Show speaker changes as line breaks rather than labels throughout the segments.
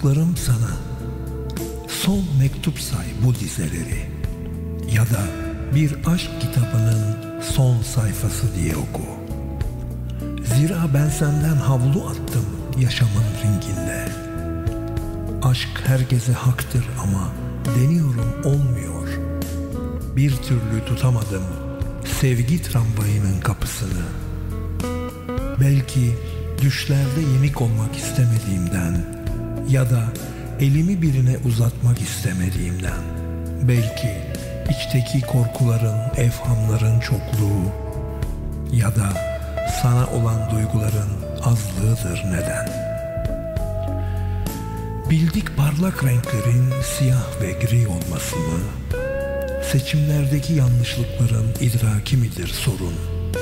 yazdıklarım sana son mektup say bu dizeleri, ya da bir aşk kitabının son sayfası diye oku. Zira ben senden havlu attım yaşamın ringinde. Aşk herkese haktır ama deniyorum olmuyor. Bir türlü tutamadım sevgi tramvayının kapısını. Belki düşlerde yenik olmak istemediğimden ya da elimi birine uzatmak istemediğimden, belki içteki korkuların, evhamların çokluğu ya da sana olan duyguların azlığıdır neden. Bildik parlak renklerin siyah ve gri olması mı? Seçimlerdeki yanlışlıkların idraki midir sorun?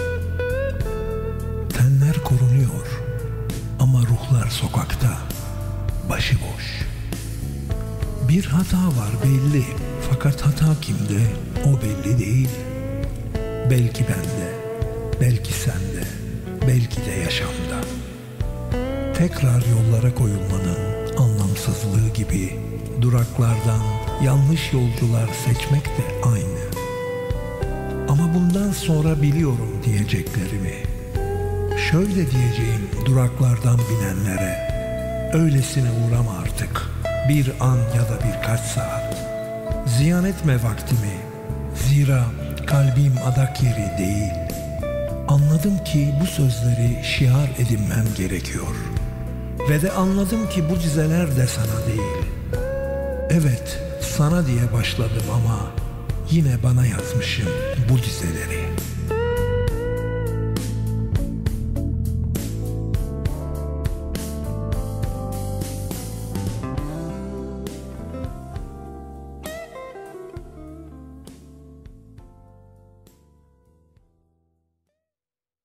Tenler korunuyor ama ruhlar sokakta, başıboş. Bir hata var belli, fakat hata kimde o belli değil. Belki bende, belki sende, belki de yaşamda. Tekrar yollara koyulmanın anlamsızlığı gibi duraklardan yanlış yolcular seçmek de aynı. Ama bundan sonra biliyorum diyeceklerimi. Şöyle diyeceğim duraklardan binenlere: öylesine uğrama artık, bir an ya da birkaç saat. Ziyan etme vaktimi, zira kalbim adak yeri değil. Anladım ki bu sözleri şiar edinmem gerekiyor. Ve de anladım ki bu dizeler de sana değil. Evet, sana diye başladım ama yine bana yazmışım bu dizeleri.